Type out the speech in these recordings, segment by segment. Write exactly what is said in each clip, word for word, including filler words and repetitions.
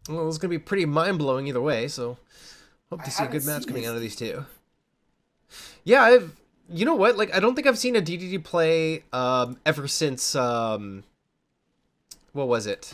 Well, it's gonna be pretty mind-blowing either way, so hope I to see a haven't good match seen coming his out of these D D D. two. Yeah, I've you know what? Like I don't think I've seen a D D D play um ever since um what was it?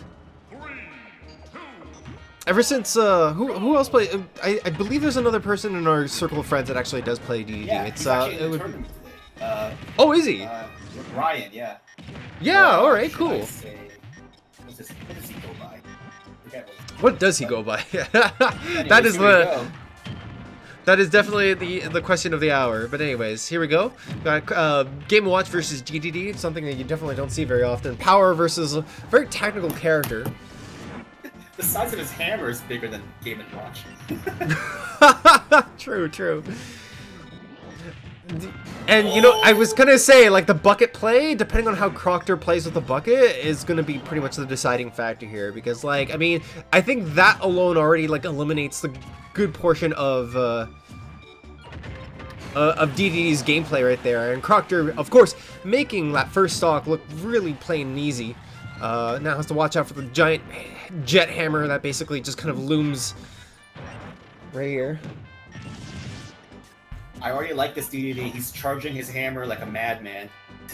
Ever since uh who who else play I I believe there's another person in our circle of friends that actually does play D D D. Yeah, It's he's uh actually it in the would tournament today. Uh, Oh, is he? uh, Ryan, yeah. Yeah, Or, all uh, right, should I cool. say- what's his, what does he go by? I forget what What does he go by? That Anyways, is here we the go. That is definitely the the question of the hour. But anyways, here we go. Got uh, Game and Watch versus D D D. Something that you definitely don't see very often. Power versus a very technical character. The size of his hammer is bigger than Game and Watch. True, true. And you know, I was gonna say like the bucket play, depending on how Crock Dur plays with the bucket, is gonna be pretty much the deciding factor here. Because like, I mean, I think that alone already like eliminates the good portion of uh, uh, of D D D's gameplay right there. And Crock Dur, of course, making that first stock look really plain and easy. Uh, now has to watch out for the giant jet hammer that basically just kind of looms right here. I already like this D D D. He's charging his hammer like a madman.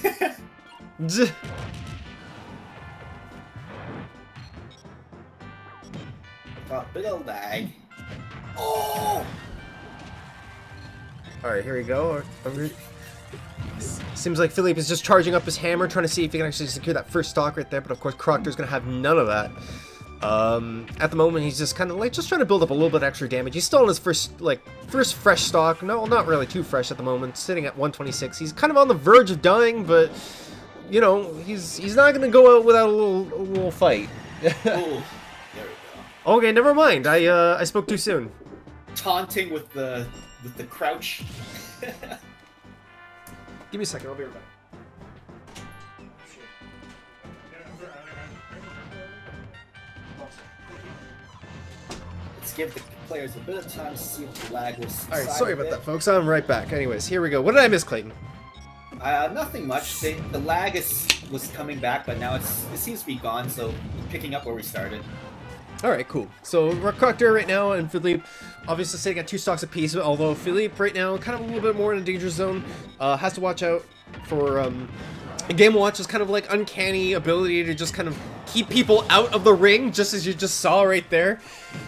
Got big old lag. Oh! Alright, here we go. Seems like Philippe is just charging up his hammer, trying to see if he can actually secure that first stock right there, but of course Crock Dur's gonna have none of that. Um, at the moment, he's just kind of like just trying to build up a little bit extra damage. He's still on his first like first fresh stock. No, not really too fresh at the moment. Sitting at one twenty-six. He's kind of on the verge of dying, but you know he's he's not gonna go out without a little a little fight. Ooh, there we go. Okay, never mind. I uh I spoke too soon. Taunting with the with the crouch. Give me a second. I'll be right back. Let's give the players a bit of time to see if the lag will subside. Alright, sorry a about bit. that, folks. I'm right back. Anyways, here we go. What did I miss, Clayton? Uh, nothing much. They, the lag is was coming back, but now it's it seems to be gone. So picking up where we started. Alright, cool. So, Crock Dur right now and Philippe obviously sitting at two stocks apiece, although Philippe right now kind of a little bit more in a danger zone. Uh, has to watch out for um, Game Watch is kind of like uncanny ability to just kind of keep people out of the ring, just as you just saw right there.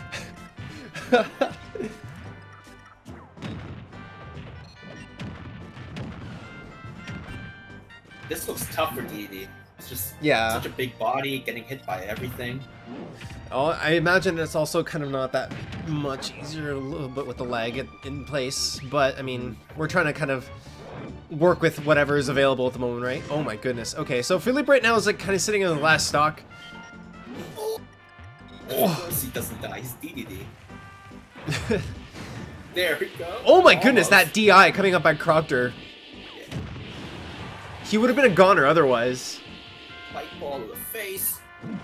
This looks tough for D D D. It's just Yeah. such a big body, getting hit by everything. Oh, I imagine it's also kind of not that much easier a little bit with the lag in, in place, but I mean, we're trying to kind of work with whatever is available at the moment, right? Oh my goodness. Okay, so Philippe right now is like kind of sitting in the last stock. Of course he doesn't die. He's D D D. There we go. Oh my goodness, Almost. that D I coming up by Crock Dur. He would have been a goner otherwise. White ball to the face.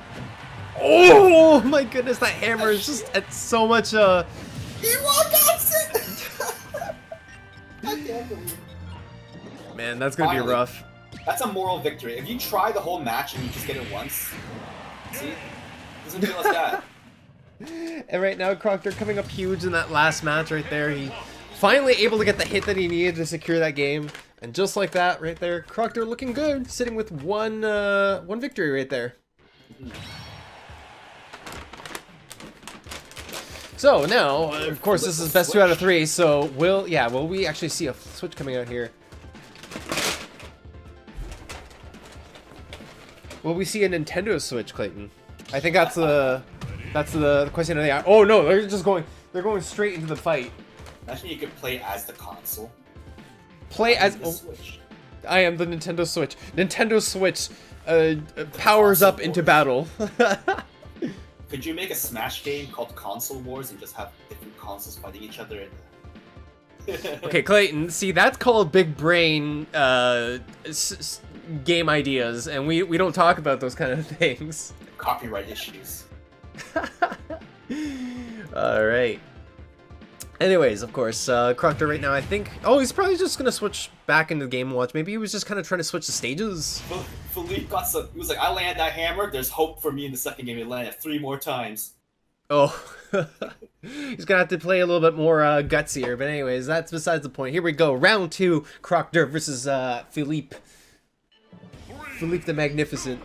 Oh my goodness, that hammer is just at so much, uh... He walks it! I can't believe it. Man, that's gonna Finally. be rough. That's a moral victory. If you try the whole match and you just get it once, see? Doesn't feel as bad. And right now, Crock Dur coming up huge in that last match right there. He finally able to get the hit that he needed to secure that game. And just like that, right there, Crock Dur looking good, sitting with one, uh, one victory right there. So now, of course, this is best two out of three. So will, yeah, will we actually see a switch coming out here? Will we see a Nintendo Switch, Clayton? I think that's the, that's the question of the hour. Oh no, they're just going, they're going straight into the fight. Imagine you could play as the console. Play as. The Oh, Switch. I am the Nintendo Switch. Nintendo Switch uh, powers up into battle. Could you make a Smash game called Console Wars and just have different consoles fighting each other? And... Okay, Clayton. See, that's called big brain uh, s s game ideas, and we we don't talk about those kind of things. Copyright issues. All right. Anyways, of course, uh, Crock Dur right now, I think... Oh, he's probably just going to switch back into Game Watch. Maybe he was just kind of trying to switch the stages. Philippe got some. He was like, "I land that hammer. There's hope for me in the second game." He landed three more times. Oh. He's gonna have to play a little bit more uh, gutsier, but anyways, that's besides the point. Here we go, round two, Crock Dur versus uh, Philippe. Philippe the Magnificent.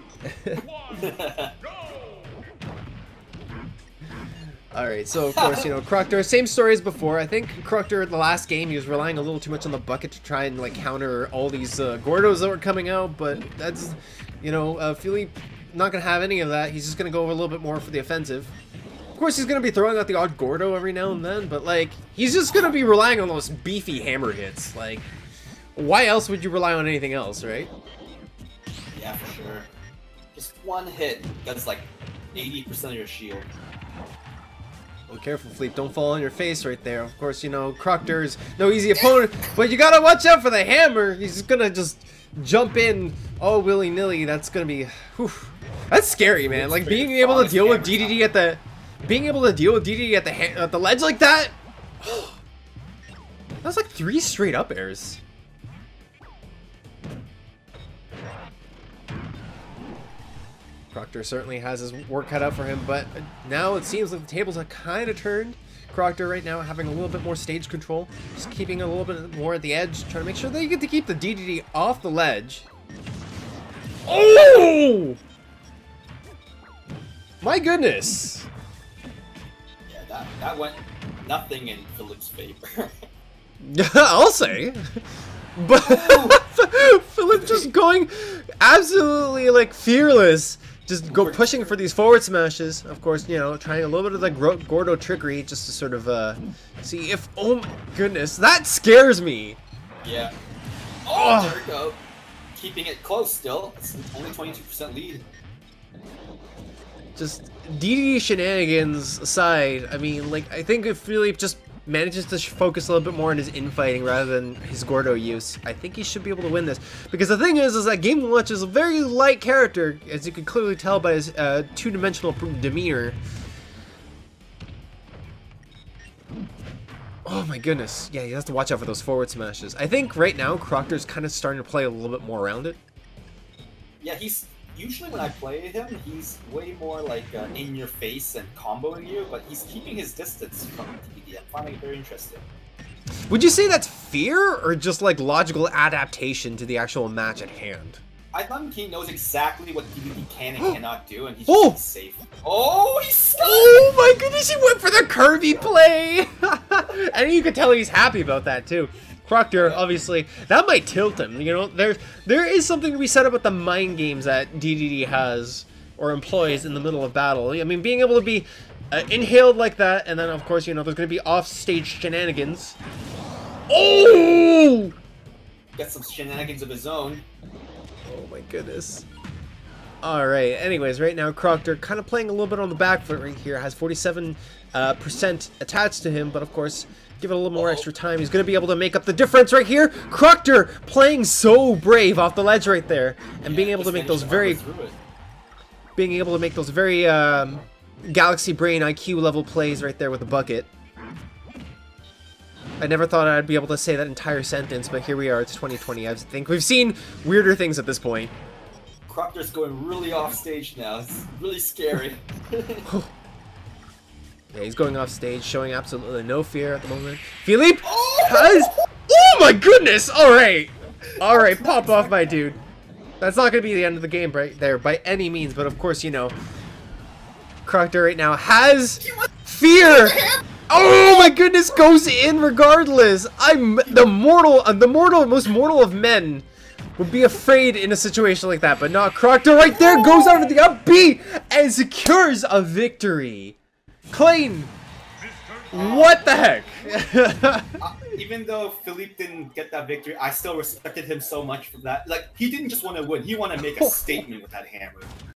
Alright, so of course, you know, Crock Dur, same story as before. I think Crock Dur, the last game, he was relying a little too much on the bucket to try and, like, counter all these uh, Gordos that were coming out, but that's, you know, uh, Philippe not gonna have any of that. He's just gonna go a little bit more for the offensive. Of course, he's going to be throwing out the odd Gordo every now and then, but, like, he's just going to be relying on those beefy hammer hits. Like, why else would you rely on anything else, right? Yeah, for sure. Just one hit does, like, eighty percent of your shield. Well, careful, Philippe. Don't fall on your face right there. Of course, you know, Crock Dur's no easy opponent, but you got to watch out for the hammer. He's just going to just jump in all willy-nilly. That's going to be... Whew. That's scary, man. Like, being able to deal with D D D at the... Being able to deal with D D D at the ha at the ledge like that, that was like three straight up airs. Crock Dur certainly has his work cut out for him, but now it seems like the tables have kind of turned. Crock Dur right now having a little bit more stage control, just keeping a little bit more at the edge, trying to make sure that you get to keep the D D D off the ledge. Oh! My goodness! That, that went nothing in Philippe's favor. I'll say. But Philippe just going absolutely, like, fearless. Just go pushing for these forward smashes. Of course, you know, trying a little bit of the Gordo trickery just to sort of uh, see if... Oh my goodness, that scares me. Yeah. Oh, there we go. Keeping it close still. It's only twenty-two percent lead. Just D D D shenanigans aside, I mean, like, I think if Philippe just manages to focus a little bit more on his infighting rather than his Gordo use, I think he should be able to win this. Because the thing is, is that Game and Watch is a very light character, as you can clearly tell by his uh, two-dimensional demeanor. Oh my goodness. Yeah, you have to watch out for those forward smashes. I think right now, Crock Dur's kind of starting to play a little bit more around it. Yeah, he's... Usually when I play him, he's way more like uh, in your face and comboing you, but he's keeping his distance from D D D. I'm finding it very interesting. Would you say that's fear or just like logical adaptation to the actual match at hand? I think he knows exactly what D D D can and cannot do, and he's oh! just safe. Oh, he's Oh my goodness, he went for the Kirby play! And you could tell he's happy about that too. Crock Dur, obviously, that might tilt him. You know, there there is something to be said about the mind games that D D D has or employs in the middle of battle. I mean, being able to be uh, inhaled like that, and then of course, you know, there's going to be off-stage shenanigans. Oh! Got some shenanigans of his own. Oh my goodness. All right. Anyways, right now, Crock Dur kind of playing a little bit on the back foot right here. Has forty-seven percent uh, attached to him, but of course, give it a little more extra time. He's going to be able to make up the difference right here. Crock Dur playing so brave off the ledge right there. And yeah, being able to make those very... Being able to make those very um, Galaxy Brain I Q level plays right there with the bucket. I never thought I'd be able to say that entire sentence, but here we are. It's twenty twenty. I think we've seen weirder things at this point. Crock Dur's going really off stage now. It's really scary. Yeah, he's going off stage, showing absolutely no fear at the moment. Philippe has... Oh my goodness! Alright! Alright, pop off, my dude. That's not going to be the end of the game right there by any means, but of course, you know, Crock Dur right now has fear! Oh my goodness, goes in regardless! I'm the mortal, uh, the mortal, most mortal of men would be afraid in a situation like that, but not Crock Dur right there, goes out of the up B and secures a victory. Clean! What the heck? uh, even though Philippe didn't get that victory, I still respected him so much for that. Like, he didn't just want to win, he wanted to make a statement with that hammer.